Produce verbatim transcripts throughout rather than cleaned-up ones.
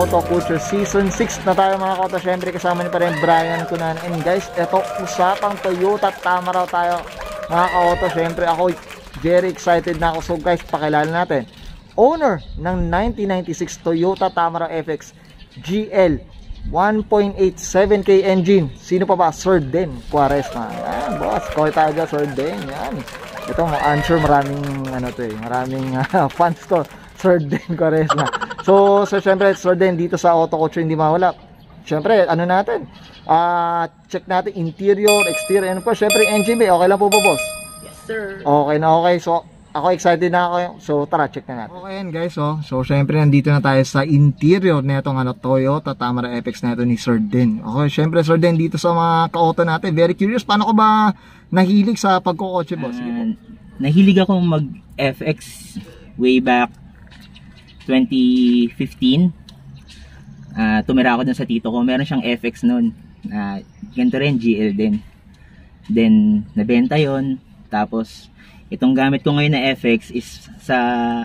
OtoCulture Season six na tayo mga koto. Syempre kasama ni pa rin Bryan, Cunanan. And guys, eto usapang Toyota Tamaraw tayo mga ka-auto. Syempre ako very excited na ako. So guys, pakilala natin owner ng nineteen ninety-six Toyota Tamaraw F X G L one point eight seven K engine. Sino pa ba? Sir Den Quaresma. Yan boss, call tayo dyan Sir Den. Yan, ito mo answer, maraming ano to eh, maraming uh, fans to, Sir Den Quaresma. So, so syempre Sir Den dito sa OtoCulture hindi mawala. Syempre ano natin, uh, check natin interior, exterior, ano po, syempre engine bay, okay lang po po boss? Yes sir. Okay na okay, so ako excited na ako, so tara check na natin. Okay yan guys, oh. So syempre nandito na tayo sa interior na itong ano, Toyota Tamaraw F X na ito ni Sir Den. Okay, syempre Sir Den dito sa mga ka-auto natin, very curious, paano ko ba nahilig sa pagkokotse boss? Uh, nahilig ako mag F X way back twenty fifteen. Uh, tumira ako dun sa tito ko, meron siyang F X nun. Uh, ganito rin, G L din. Then, nabenta yon. Tapos, itong gamit ko ngayon na F X is sa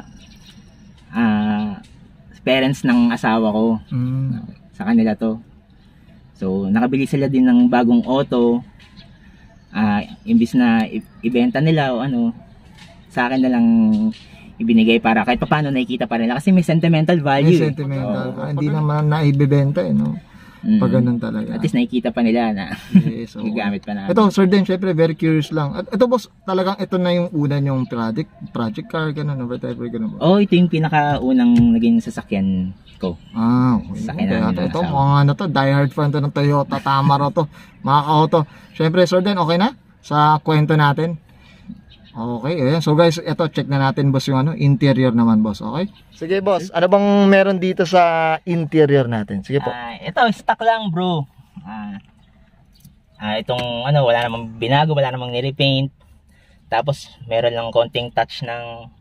uh, parents ng asawa ko. Mm. Sa kanila to. So, nakabili sila din ng bagong auto. Uh, imbis na ibenta nila o ano, sa akin na lang ibinigay para kahit paano nakikita pa rin nila. Kasi may sentimental value. May sentimental. Eh. Oh, hindi naman naibibenta eh, no? Mm. Pag ganun talaga. At least nakikita pa nila na yes, so, gamit pa namin. Ito, Sir Den, syempre very curious lang. At ito boss, talagang ito na yung una yung project, project car, ganun, whatever, ganun. Oh, ito yung pinakaunang naging sasakyan ko. Ah, okay. Sasakyan okay. namin. Ito, mga ano to, diehard fan to ng Toyota Tamaraw to. Mga ka-auto. Syempre, Sir Den, okay na? Sa kwento natin. Okay, ayan. So guys, ito check na natin boss yung ano, interior naman boss, okay? Sige boss, ano bang meron dito sa interior natin? Sige po. Uh, ito, stock lang bro. Uh, uh, itong ano, wala namang binago, wala namang nirepaint. Tapos meron lang konting touch ng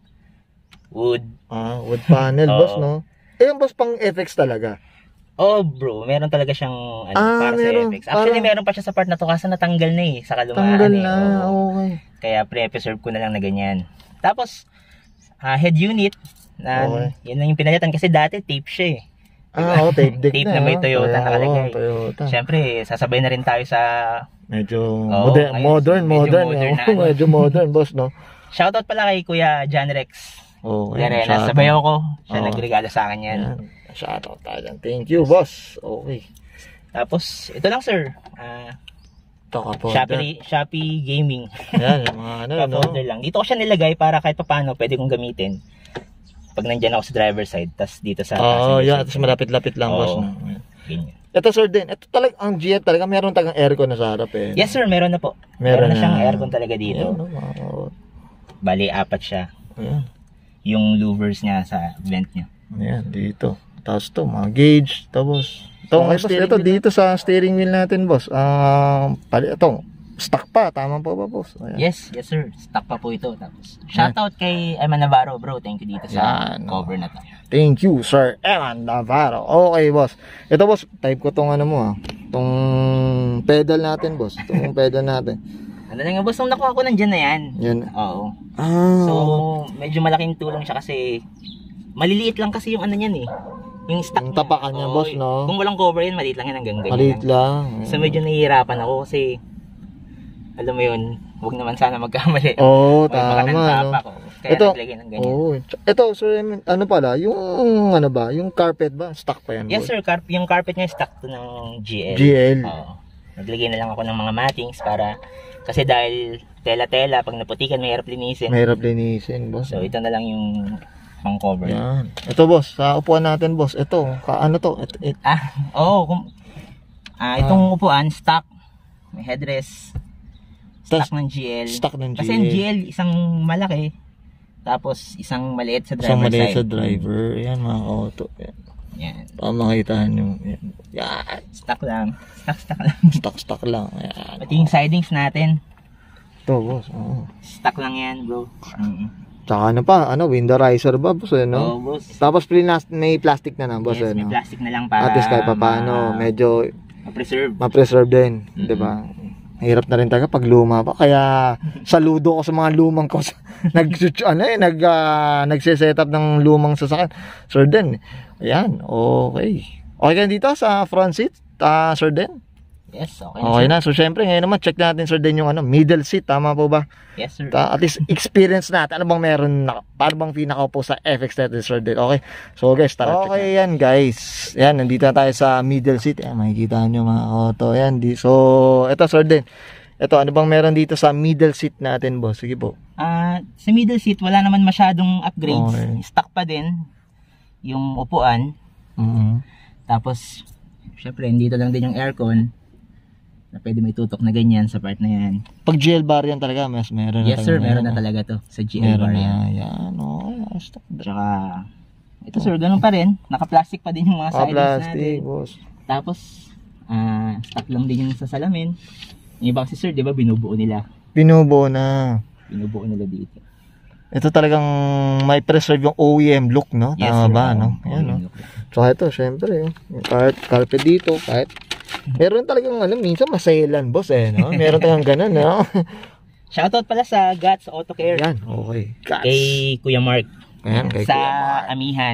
wood. Ah, wood panel boss, no? Eh yung boss pang F X talaga? Oh bro, meron talaga siyang ano, ah, para meron, sa F X. Actually para... meron pa siya sa part na to kasi natanggal na eh, sa kalumaan. Tanggal eh. na, oh. Okay. Kaya pre-preserve ko na lang na ganyan. Tapos, uh, head unit, na, okay. Yun lang yung pinalitan kasi dati tape siya eh. Ah, oh, tape deck tape na. na may Toyota Kaya, nakalagay. Oh, Toyota. Siyempre, sasabay na rin tayo sa... Medyo oh, modern, ayun, modern, medyo modern. modern na, oh, medyo modern, boss, no? Shoutout pala kay Kuya John Rex. Oh, okay. Nasabay ako. Siya oh. nagregalo sa akin yan. Yan. Shoutout tayo dyan. Thank you, boss. Okay. Tapos, ito lang sir. Ah... Uh, po, Shopee, Shopee Gaming. Yan, mga ano, no? Lang. Dito ko siya nilagay para kahit paano pwede kong gamitin. Pag nandiyan ako sa driver side, tas dito sa... Oo, oh, yan. Tapos malapit-lapit lang, oh, boss. No? Ganyan. Ito, Sir Den. Ito talaga, ang G L talaga, meron tagang aircon na sa harap eh. Yes, sir. Meron na po. Meron, meron na, na siyang aircon talaga dito. Yan, no? Wow. Bali, apat siya. Ayan. Yung louvers niya sa vent niya. Ayan, dito. Tapos to, mga gauge. Tapos... Ito, okay, boss, ito dito sa steering wheel natin, boss. Ah, uh, ito, stock pa, tama po ba, boss? Ayan. Yes, yes sir. Stock pa po ito. Tapos shoutout kay Eman Navarro, bro. Thank you dito sa yan, cover na to. Thank you, Sir Eman Navarro. Okay, boss. Ito, boss, type ko tong ano mo, ah. Tong pedal natin, boss. Tong pedal natin. Ano na nga, boss, nung nakuha ko nandiyan na yan. Yan. Oo. Ah. So, medyo malaking tulong siya kasi maliliit lang kasi yung ano niyan eh. Yung stock yung tapakan niya, boss, no? Kung walang cover yan, maliit lang yan hanggang ganyan. Maliit lang. So medyo nahihirapan ako kasi alam mo yun, huwag naman sana magkamali. Oo, oh, tama, no? Ko. Kaya ito, naglagay ng ganyan. Oh, ito, so ano pala, yung ano ba, yung carpet ba? Stock pa yan, yes, boss? Sir, carp yung carpet niya stock to ng G L. G L. Oo. Naglagay na lang ako ng mga mattings para, kasi dahil tela-tela, pag naputikan, mahirap linisin. Mahirap linisin, boss. So ito na lang yung pang cover. Yan. Ito, boss, sa upuan natin, boss. Ito, ka ano to? It, it. Ah, oo. Oh, ah, itong ah. upuan, stock. May headrest. Stock ng G L. Stock ng G L. Kasi ang G L, isang malaki. Tapos, isang maliit sa driver isang maliit side. sa driver. Yan, mga auto. Yan. Yan. Para makitahan yung, yan. Yan. Stock lang. Stock, stock lang. Stock, stock lang. Yan. Pati yung sidings natin. Ito, boss. Oh. Stock lang yan, bro. Mm-hmm. Tsaka ano pa, ano, window riser ba, boss, eh, no? Oo, boss. Tapos may plastic na na, boss, yes, eh, no? may plastic na lang para at least kahit pa paano, medyo ma-preserve. Ma-preserve din, mm-hmm. di ba? Hirap na rin talaga pag luma pa. Kaya saludo ko sa mga lumang ko. nag ano eh, nag uh, nagse-set up ng lumang sasakyan. Sir Den. Ayan, okay. Okay ka dito sa front seat, uh, Sir Den? Yes, okay. Okay na. So syempre ngayon naman check natin, Sir Den, yung ano, middle seat, tama po ba? Yes, sir. Ta at least experience natin. Ano bang meron na, paano bang pinaka-upo sa F X natin, Sir Den? Okay. So guys, tara. Okay, yan guys. Yan, nandito na tayo sa middle seat. Ayan, makikita nyo mga auto. Yan, di. So, ito, Sir Den. Ito, ano bang meron dito sa middle seat natin, boss? Sige po. Ah, uh, sa middle seat wala naman masyadong upgrades. Okay. Stock pa din yung upuan. Mm-hmm. Tapos syempre dito lang din yung aircon na pwede may tutok na ganyan sa part na yan. Pag G L bar yan talaga, mas meron yes, na sir, talaga. meron na talaga to sa G L bar yan. Yan, okay. Stock. Tsaka ito, sir, ganun pa rin. Naka-plastic pa din yung mga sidings plastic, natin. boss. Tapos ah, uh, stock lang din yung sa salamin. Yung ibang si sir, di ba, binubuo nila. Binubuo na. Binubuo nila dito. Ito talagang may preserve yung O E M look, no? Yes, tama sir, ba, um, no? Ayan, no? So ito, syempre, yung kahit carpet dito, kahit meron talagang ano, minsan maselan, boss, eh, no? Meron talagang ganun, no? Shoutout pala sa Guts Auto Care. Yan, okay. Guts. Kay Kuya Mark. Ayan, kay sa Kuya Mark. Amihan.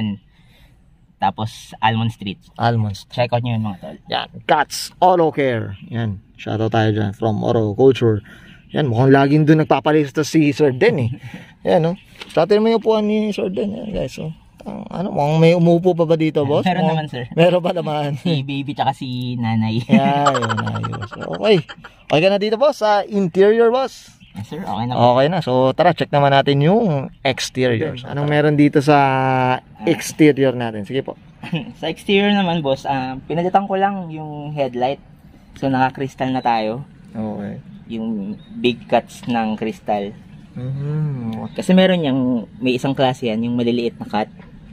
Tapos Almond Street. Almonds. Check out nyo yun, mga tol. Yan, Guts Auto Care. Yan, shoutout tayo dyan from OtoCulture. Yan, mukhang laging doon nagpapalista si Sir Den, eh. Yan, no? Sa atin mo yung upuan ni Sir Den, yan, guys. So, uh, ano, mukhang may umupo pa ba dito, boss? Meron Mukhang, naman, sir. Meron pa naman. Si baby tsaka si nanay. Yan, yun, ayos. Okay. Okay ka na dito, boss, sa interior, boss? Yes, sir. Okay na. Okay na. So, tara, check naman natin yung exterior. Anong meron dito sa exterior natin? Sige po. Sa exterior naman, boss, uh, pinalitan ko lang yung headlight. So, naka-crystal na tayo. Okay. Yung big cuts ng crystal. Mm-hmm. Kasi meron yung, may isang klase yan, yung maliliit na cut.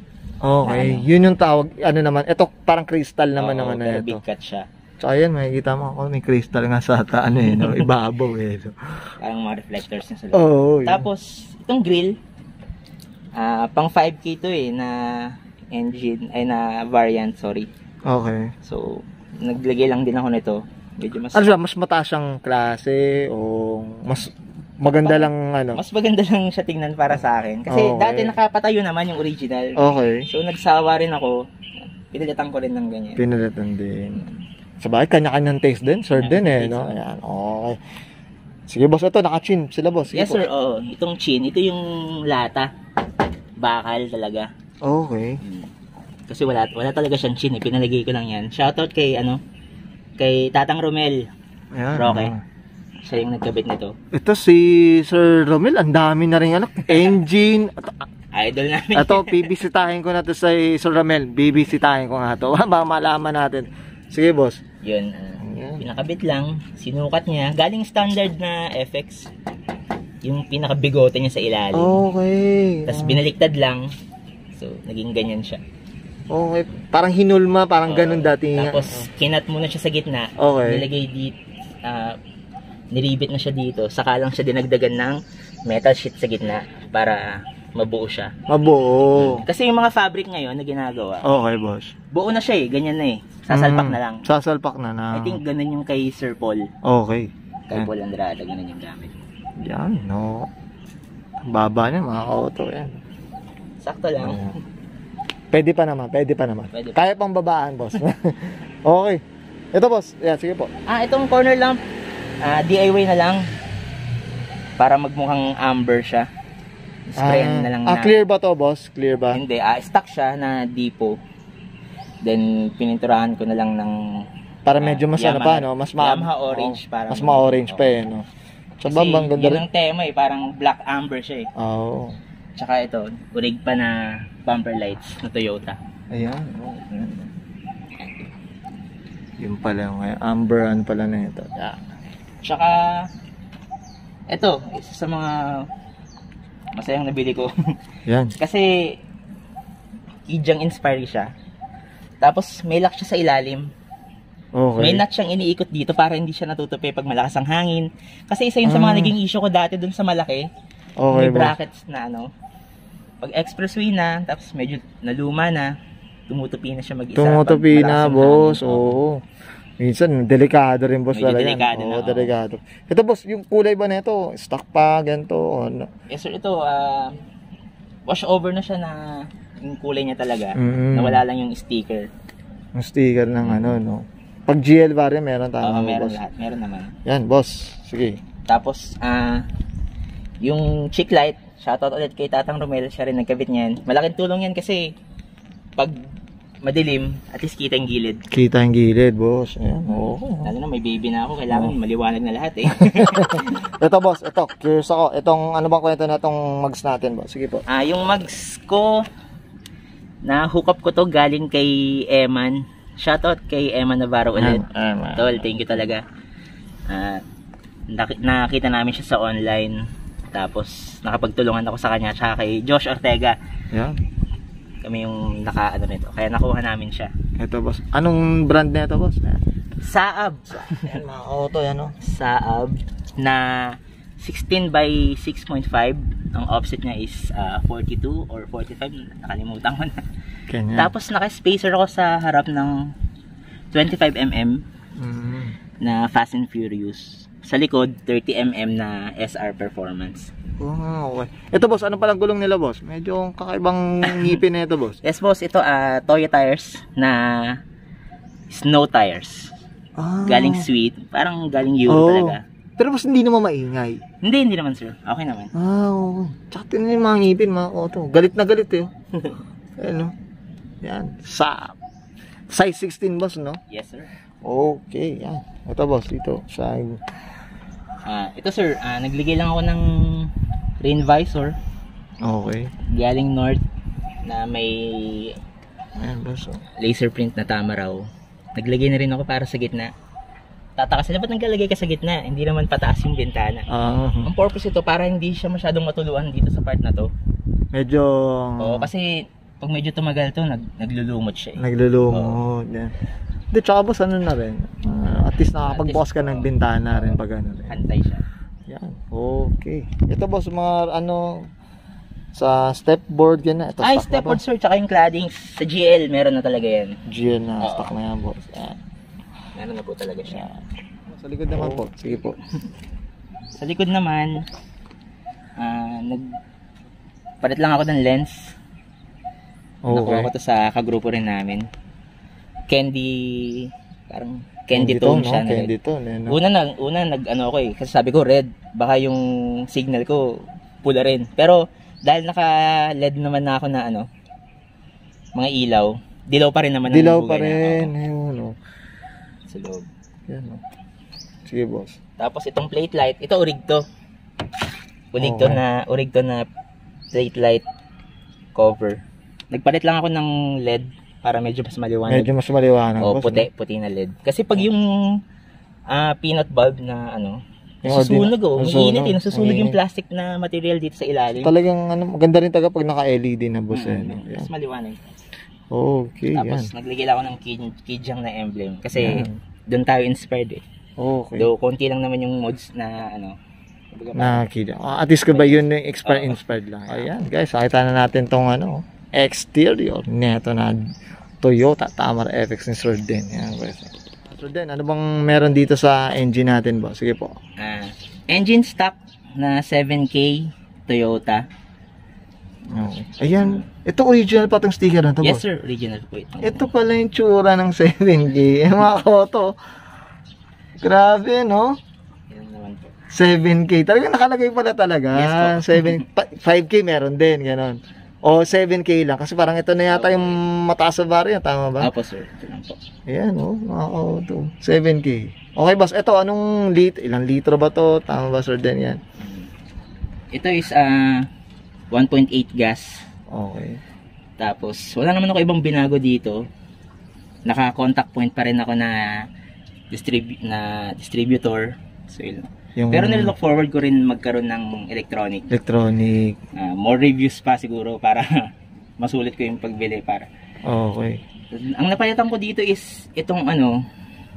Okay. Na, ano? Yun yung tawag, ano naman, ito parang crystal naman Oo, naman na pero ito. big cut siya. So, ayan, makikita mo ako, may crystal nga sa ta, ano eh, no? Ibabaw eh. So. Parang mga reflectors yung sa loob. Oo. Oh, yeah. Tapos, itong grill, uh, pang five K to eh, na engine, ay na variant, sorry. Okay. So, naglagay lang din ako nito. Medyo mas... Ano siya, mas mataas siyang klase o mas maganda lang ano? Mas maganda lang siya tingnan para sa akin. Kasi Okay. dati nakapatayo naman yung original. Okay. So, nagsawa rin ako. Pinalitan ko rin ng ganyan. Pinalitan din. Sabay, kanya-kanyang taste din, sir, Yeah, din eh, taste, no? oh. Ayan, okay. Sige, boss, ito, naka-chin sila, boss. Sige Yes, po. sir. Oo. Itong chin, ito yung lata. Bakal talaga. Okay. Kasi wala wala talaga siyang chin eh. Pinalagay ko lang yan. Shoutout kay, ano, kay Tatang Romel. Ayan. Roque. ah. Siya yung nagkabit nito. Ito si Sir Romel, ang dami na rin ano, engine. Idol namin. Ito, bibisitahin ko na to sa Sir Romel. Bibisitahin ko nga to. Baka malaman natin. Sige, boss. Yun. Uh, pinakabit lang. Sinukat niya. Galing standard na F X. Yung pinakabigote niya sa ilalim. Okay. Tapos binaliktad lang. So, naging ganyan siya. Okay. Parang hinulma, parang Oo. ganun dati nga. Tapos, kinat muna siya sa gitna. Okay. Nilagay dito. Uh, niribit na siya dito. Saka lang siya dinagdagan ng metal sheet sa gitna para mabuo siya. Mabuo. Kasi yung mga fabric ngayon na ginagawa, Okay, boss. buo na siya eh. Ganyan na eh. Sasalpak Mm, na lang. Sasalpak na na. I think ganun yung kay Sir Paul. Okay. Kay Yan. Paul Andrada, ganun yung gamit. Yan, no. Ang baba niya, mga auto yan. Sakto lang. Ayan. Pwede pa naman, pwede pa naman. Pwede pa. Kaya pang babaan, boss. Okay. Ito, boss. Yan, sige po. Ah, itong corner lamp, ah, D I Y na lang. Para magmukhang amber siya. Sprayan na lang ah, na. clear ba to, boss? Clear ba? Hindi, ah, stock siya na Depot. Then, pininturahan ko na lang ng Para medyo mas ano pa, no? Mas ma Yamaha orange. oh, Parang, mas ma-orange pa eh, no? So, kasi bambang ganda yun rin. ang tema eh. Parang black amber siya eh. Oo. Oh. Tsaka ito, urig pa na bumper lights na Toyota. Ayan. Oh, ayan. Yung pala yung kaya amber ano pala na ito. Yeah. Tsaka, ito, isa sa mga masayang nabili ko. Yan. Kasi, KIJANG inspired siya. Tapos, may lock siya sa ilalim. Okay. May nut siyang iniikot dito para hindi siya natutupi pag malakas ang hangin. Kasi isa yun sa mga Ah. naging issue ko dati dun sa malaki. Okay, May boss. brackets na ano. Pag expressway na, tapos medyo naluma na, tumutupi na siya mag-isa. Tumutupi pag na, malakas ang boss. hangin. Oo. Minsan, delikado rin boss. Medyo talaga. delikado Oo, na, oo. delikado. Ito boss, yung kulay ba nito? Stock pa, ganito, o ano? Yes sir, ito, uh, wash over na siya na yung kulay niya talaga. Mm. Nawala lang yung sticker. Yung sticker ng ano, no? Pag G L variant, meron tama Oo, ba, meron boss? lahat, meron naman. Yan, boss. Sige. Tapos, ah, yung cheek light, shoutout ulit kay Tatang Romel, siya rin nagkabit niyan. Malaking tulong yan kasi pag madilim, at least kita yung gilid. Kita yung gilid, boss. Ayan, oo. Lalo na may baby na ako, kailangan maliwanag na lahat eh. Ito, boss. Ito, curious ako. Itong, ano bang kwento na itong mugs natin, boss? Sige po. Ah, yung mugs ko, na hook up ko to galing kay Eman. Shoutout kay Eman Navarro ulit. Eman. Tol, thank you talaga. Ah, nak- nakita namin siya sa online. Tapos, nakapagtulungan ako sa kanya, tsaka kay Josh Ortega. Yan. Kami yung naka ano nito. Kaya nakuha namin siya. Ito, boss. Anong brand na ito, boss? Saab. Yan, mga auto, yan, no? Saab na sixteen by six point five. Ang offset niya is uh, forty-two or forty-five. Nakalimutan ko na. Ganyan. Tapos naka-spacer ako sa harap ng twenty-five millimeter Mm. na Fast and Furious. Sa likod, thirty millimeter na S R Performance. Oh, okay. Ito, boss, ano palang gulong nila, boss? Medyo kakaibang ngipin na ito, boss. Yes, boss. Ito, uh, Toyo tires na snow tires. Ah. Galing sweet. Parang galing Euro Oo. talaga. Pero boss, hindi naman maingay. Hindi, hindi naman, sir. Okay naman. Ah, oo. Tsaka tinan yung mga ngipin, mga auto. Galit na galit, eh. Ayan, no? Yan. Sa size sixteen, boss, no? Yes, sir. Okay, yan. Ito, boss, dito. Sa... Ah, ito, sir. Ah, nagligay lang ako ng rain visor. Okay. Galing north na may Ayan, boss, oh. laser print na Tamaraw. Naglagay na rin ako para sa gitna. Tataka sila, ba't naglalagay ka sa gitna? Hindi naman pataas yung bintana. Ah, Ang purpose ito, para hindi siya masyadong matuluan dito sa part na to. medyo... Oo, kasi pag medyo tumagal to, nag, naglulumot siya eh. Naglulumot. Yan. Hindi, tsaka boss, ano na rin. ah, at least nakakapagbukas ka ng bintana rin pag ano rin. Hantay siya. Yan. Okay. Ito, boss, mga ano... Sa step board yan na. Ito, Ay, stock step na board, sir, tsaka yung cladding. Sa G L, meron na talaga yan. G L na. Oo. Stock na yan, boss. Yan. Meron na po talaga siya. Yan. Sa likod naman po. Sige po. Sa likod naman, ah, nag palit lang ako ng lens. Nakuha ko Okay. to sa kagrupo rin namin. Candy, parang candy tone no? siya. na Candy red. tone. Yan, no? Una nag una nag ano ako eh, kasi sabi ko red, baka yung signal ko pula rin. Pero dahil naka-L E D naman na ako na ano, mga ilaw, dilaw pa rin naman ang Dilaw bugay pa na, rin. oo, Ayun, no? sa loob. Yan, no? Sige, boss. Tapos itong plate light, ito urig to. Urig to Okay. na, urig to na plate light cover. Nagpalit lang ako ng L E D para medyo mas maliwanag. Medyo mas maliwanag, O boss. puti, puti na L E D. Kasi pag yung ah, peanut bulb na ano, Yung nasusunog oh, ordinary- umiinit eh, nasusunog. nasusunog yung Umiinit. plastic na material dito sa ilalim. Talagang, ano, maganda rin taga pag naka-L E D na, boss. eh, no? Mm, Yan. mas maliwanag. Okay, Tapos yan. naglagay lang ako ng Kij- KIJANG na emblem kasi Yan. doon tayo inspired eh. Okay. Though konti lang naman yung mods na ano. kumbaga Na kida. Ah, at least ka ba yun yung inspired, inspired lang. Ayan, guys, nakita na natin tong ano, exterior neto na Toyota Tamaraw F X ni Sir Den. Ayan, guys. Sir Den, ano bang meron dito sa engine natin, boss? Sige po. Ah, engine stock na seven K Toyota. Okay. Ayan, ito original pa tong sticker na to, Yes boss. sir, original po ito. Ito pala yung tsura ng seven K. Eh, mga koto. Grabe, no? Yan naman po. seven K. Talaga nakalagay pala talaga. Yes po. seven, pa- five K meron din, ganon. O seven K lang. Kasi parang ito na yata yung mataas sa variant. Tama ba? Apo sir, ito lang po. Ayan, oh. Mga auto. seven K. Okay, boss. Ito, anong lit? Ilang litro ba to? Tama ba, Sir Den? Yan. Ito is ah one point eight gas. Okay. Tapos wala naman ako ibang binago dito. Naka-contact point pa rin ako na distrib na distributor. So, yun. Yung Pero nilook forward ko rin magkaroon ng electronic. electronic. Ah, more reviews pa siguro para masulit ko yung pagbili para. Okay. Ang napalitan ko dito is itong ano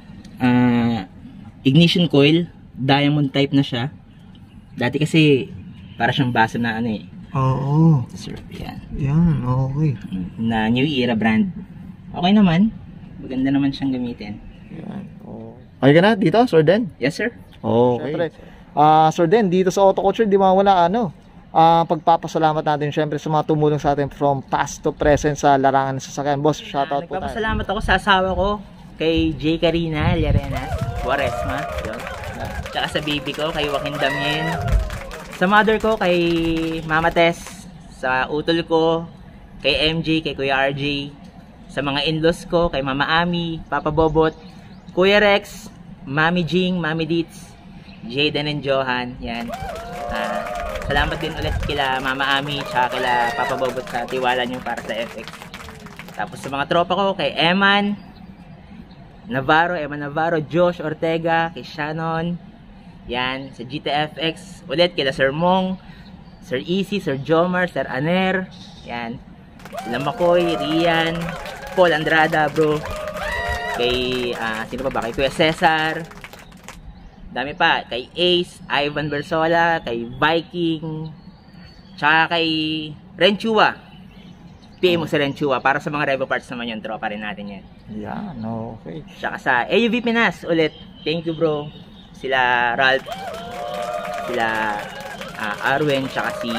ah, ignition coil, diamond type na siya. Dati kasi para siyang base na ano eh. Oo. Sir, yan. Yan, okay. Na New Era brand. Okay naman. maganda naman siyang gamitin. Yan. Oh. Okay ka na dito, Sir Den? Yes, sir. Okay. Siyempre, uh, Sir Den, dito sa OtoCulture, di mawala ano, uh, pagpapasalamat natin syempre sa mga tumulong sa atin from past to present sa larangan sa sasakyan. Boss, shoutout uh, po tayo. Nagpapasalamat ako sa asawa ko, kay J. Karina Llarenas, Quaresma, yun. Tsaka sa baby ko, kay Joaquin Damien. Sa mother ko, kay Mama Tess. Sa utol ko, kay M J, kay Kuya R J. Sa mga in-laws ko, kay Mama Ami, Papa Bobot, Kuya Rex, Mami Jing, Mami Dits, Jaden and Johan. Yan. Uh, salamat din ulit kila Mama Ami, tsaka kila Papa Bobot sa tiwala nyo para sa F X. Tapos sa mga tropa ko, kay Eman Navarro, Eman Navarro, Josh Ortega, kay Shannon. Yan, sa G T F X. Ulit kila Sir Mong, Sir Easy, Sir Jomar, Sir Aner. Yan. Sila Makoy, Rian, Paul Andrada, bro. Kay, uh, sino pa ba? Kay Kuya Cesar. Dami pa. Kay Ace, Ivan Bersola, kay Viking, tsaka kay Renchua. P M mo si Renchua para sa mga Revo parts naman yun. Tropa rin natin yan. Yan, okay. Tsaka sa A U V Pinas ulit. Thank you, bro. Sila Ralph, sila uh, Arwen, tsaka si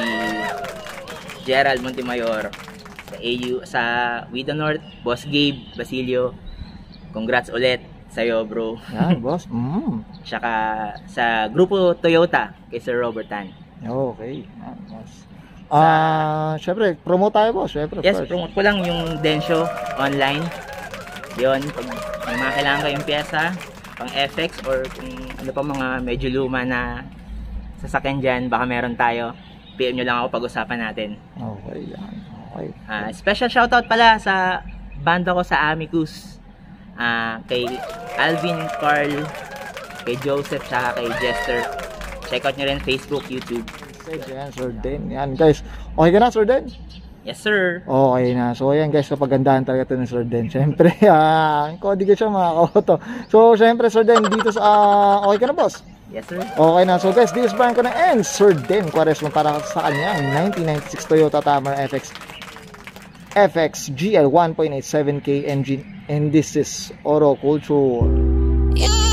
Gerald Montemayor. Sa A U, sa Wida North, Boss Gabe Basilio. Congrats ulit sa'yo, bro. Yan, boss. Mm. Tsaka sa grupo Toyota kay Sir Robert Tan. Okay. Yan, boss. Ah, uh, syempre, promote tayo, boss. Syempre, yes, first. promote ko lang yung Densho online. Yon, pag may mga kailangan kayong pyesa, pang F X or kung ano pa mga medyo luma na sasakyan dyan, baka meron tayo. P M nyo lang ako pag-usapan natin. Okay, yan. Okay. Uh, special shoutout pala sa banda ko sa Amicus. Uh, kay Alvin, Carl, kay Joseph, saka kay Jester. Check out nyo rin Facebook, YouTube. Yan, Sir Den. Yan, guys. Okay ka na, Sir Den? Yes, sir. Okay na. So, ayan, guys. Kapagandahan talaga ito ng Sir Den. Siyempre, uh, kodi ka siya mga kauto. So, siyempre, Sir Den, dito sa... Uh, okay ka na, boss? Yes, sir. Okay na. So, guys, dito sa Bryan ko na and Sir Den Quaresma para sa kanyang nineteen ninety-six Toyota Tamaraw F X F X G L one point eight seven K engine. And this is OtoCulture. Yeah.